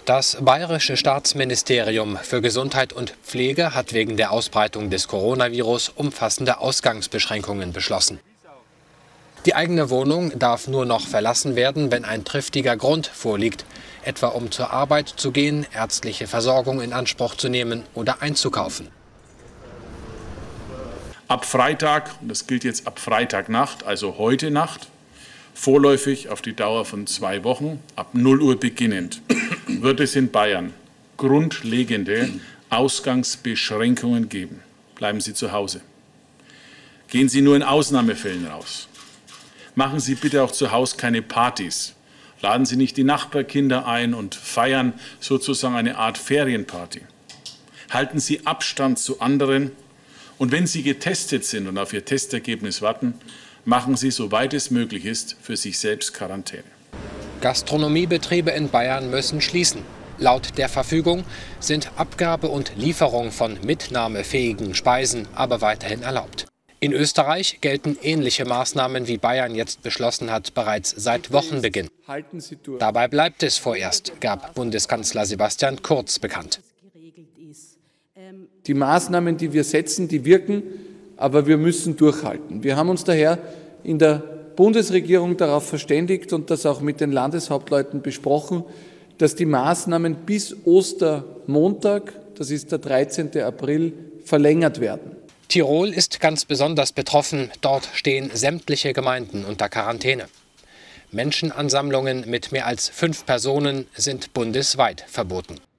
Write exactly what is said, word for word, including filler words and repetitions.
Das Bayerische Staatsministerium für Gesundheit und Pflege hat wegen der Ausbreitung des Coronavirus umfassende Ausgangsbeschränkungen beschlossen. Die eigene Wohnung darf nur noch verlassen werden, wenn ein triftiger Grund vorliegt, etwa um zur Arbeit zu gehen, ärztliche Versorgung in Anspruch zu nehmen oder einzukaufen. Ab Freitag, und das gilt jetzt ab Freitagnacht, also heute Nacht, vorläufig auf die Dauer von zwei Wochen, ab null Uhr beginnend, wird es in Bayern grundlegende Ausgangsbeschränkungen geben. Bleiben Sie zu Hause. Gehen Sie nur in Ausnahmefällen raus. Machen Sie bitte auch zu Hause keine Partys. Laden Sie nicht die Nachbarkinder ein und feiern sozusagen eine Art Ferienparty. Halten Sie Abstand zu anderen. Und wenn Sie getestet sind und auf Ihr Testergebnis warten, machen Sie, soweit es möglich ist, für sich selbst Quarantäne. Gastronomiebetriebe in Bayern müssen schließen. Laut der Verfügung sind Abgabe und Lieferung von mitnahmefähigen Speisen aber weiterhin erlaubt. In Österreich gelten ähnliche Maßnahmen, wie Bayern jetzt beschlossen hat, bereits seit Wochenbeginn. Dabei bleibt es vorerst, gab Bundeskanzler Sebastian Kurz bekannt. Die Maßnahmen, die wir setzen, die wirken, aber wir müssen durchhalten. Wir haben uns daher in der Bundesregierung darauf verständigt und das auch mit den Landeshauptleuten besprochen, dass die Maßnahmen bis Ostermontag, das ist der dreizehnte April, verlängert werden. Tirol ist ganz besonders betroffen. Dort stehen sämtliche Gemeinden unter Quarantäne. Menschenansammlungen mit mehr als fünf Personen sind bundesweit verboten.